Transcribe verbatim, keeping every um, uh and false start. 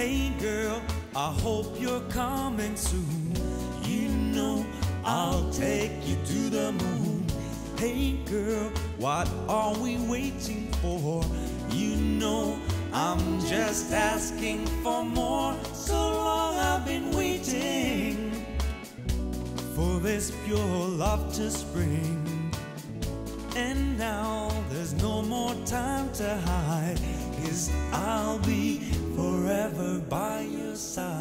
Hey girl, I hope you're coming soon. You know I'll take you to the moon. Hey girl, what are we waiting for? You know I'm just asking for more. So long I've been waiting for this pure love to spring. And now there's no more time to hide, 'cause I'll be forever by your side.